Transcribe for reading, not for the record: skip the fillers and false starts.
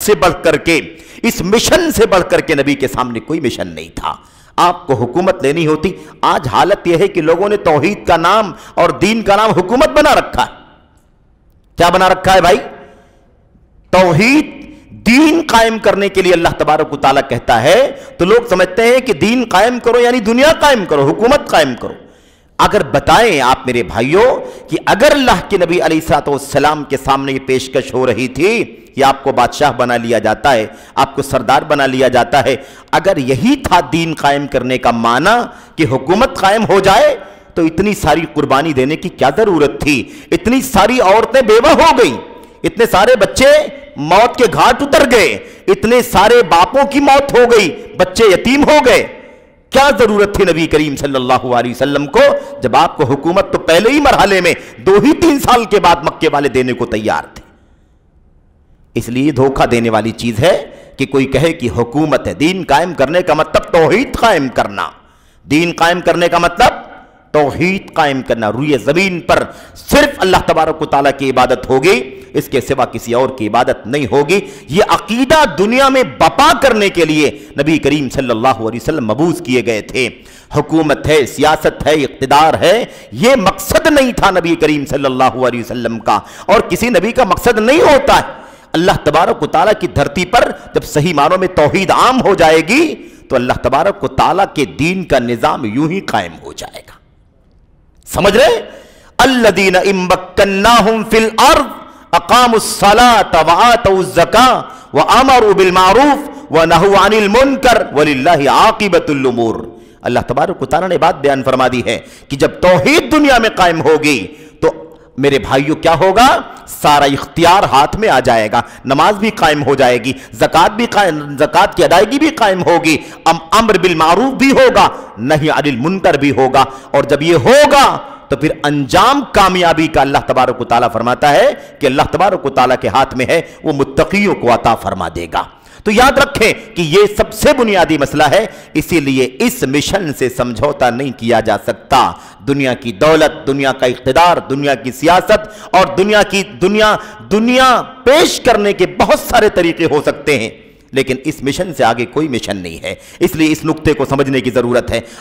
سے بڑھ کر کے، اس مشن سے بڑھ کر کے نبی کے سامنے کوئی مشن نہیں تھا۔ آپ کو حکومت لینی ہوتی، آج حالت یہ ہے کہ لوگوں نے توحید کا نام اور دین کا نام حکومت بنا رکھا ہے۔ کیا بنا رکھا ہے بھائی؟ توحید دین قائم کرنے کے لیے اللہ تبارک و تعالیٰ کہتا ہے تو لوگ سمجھتے ہیں کہ دین قائم کرو یعنی دنیا قائم کرو، حکومت قائم کرو۔ اگر بتائیں آپ میرے بھائیوں کہ اگر اللہ کے نبی علیہ الصلوۃ والسلام کے سامنے یہ پیشکش ہو رہی تھی کہ آپ کو بادشاہ بنا لیا جاتا ہے، آپ کو سردار بنا لیا جاتا ہے، اگر یہی تھا دین قائم کرنے کا معنی کہ حکومت قائم ہو جائے تو اتنی ساری قربانی دینے کی کیا ضرورت تھی؟ اتنی ساری عورتیں بیوہ ہو گئیں، اتنے سارے بچے موت کے گھاٹ اتر گئے، اتنے سارے باپوں کی موت ہو گئی، بچے یتیم ہو گئے۔ کیا ضرورت تھی نبی کریم صلی اللہ علیہ وسلم کو، جب آپ کو حکومت تو پہلے ہی مرحلے میں 2-3 سال کے بعد مکے والے دینے کو تیار تھے؟ اس لیے دھوکہ دینے والی چیز ہے کہ کوئی کہے کہ حکومت ہے، دین قائم کرنے کا مطلب توحید قائم کرنا، دین قائم کرنے کا مطلب توحید قائم کرنا، روئے زمین پر صرف اللہ تبارک و تعالیٰ کی عبادت ہوگی، اس کے سوا کسی اور کی عبادت نہیں ہوگی۔ یہ عقیدہ دنیا میں بپا کرنے کے لیے نبی کریم صلی اللہ علیہ وسلم مبعوث کیے گئے تھے۔ حکومت ہے، سیاست ہے، اقتدار ہے، یہ مقصد نہیں تھا نبی کریم صلی اللہ علیہ وسلم کا، اور کسی نبی کا مقصد نہیں ہوتا ہے۔ اللہ تبارک و تعالیٰ کی دھرتی پر جب صحیح معنوں میں توحید عام ہو جائے گی تو اللہ تبارک و تعالیٰ کے دین کا نظام یوں ہی قائم ہو جائے گا۔ سمجھ رہے؟ الذین ان مکناہم فی الارض اقاموا الصلاة وآتوا الزکاة وامروا بالمعروف ونہوا عن المنکر وللہ عاقبۃ الامور۔ اللہ تبارک و تعالیٰ نے بات بیان فرما دی ہے کہ جب توحید دنیا میں قائم ہوگی تو میرے بھائیوں کیا ہوگا؟ سارا اختیار ہاتھ میں آ جائے گا، نماز بھی قائم ہو جائے گی، زکوٰۃ کی ادائیگی بھی قائم ہوگی، امر بالمعروف بھی ہوگا، نہی عن المنکر بھی ہوگا، اور جب یہ ہوگا تو پھر انجام کامیابی کا اللہ تبارک و تعالیٰ فرماتا ہے کہ اللہ تبارک و تعالیٰ کے ہاتھ میں ہے، وہ متقیوں کو عطا فرما دے گا۔ تو یاد رکھیں کہ یہ سب سے بنیادی مسئلہ ہے، اسی لیے اس مشن سے سمجھوتا نہیں کیا جا سکتا۔ دنیا کی دولت، دنیا کا اقتدار، دنیا کی سیاست اور دنیا پیش کرنے کے بہت سارے طریقے ہو سکتے ہیں، لیکن اس مشن سے آگے کوئی مشن نہیں ہے۔ اس لیے اس نقطے کو سمجھنے کی ضرورت ہے۔